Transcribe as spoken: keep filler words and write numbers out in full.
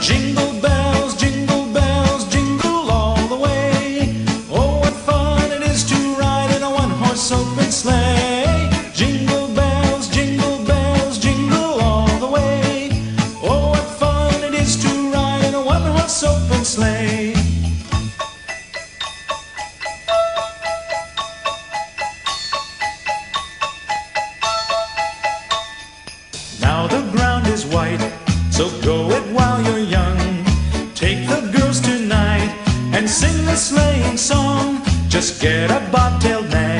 Jingle bells, jingle bells, jingle all the way. Oh, what fun it is to ride in a one-horse open sleigh. Jingle bells, jingle bells, jingle all the way. Oh, what fun it is to ride in a one-horse open sleigh. Now the ground is white, so go it while you're young. Take the girls tonight and sing the sleighing song. Just get a bobtailed nag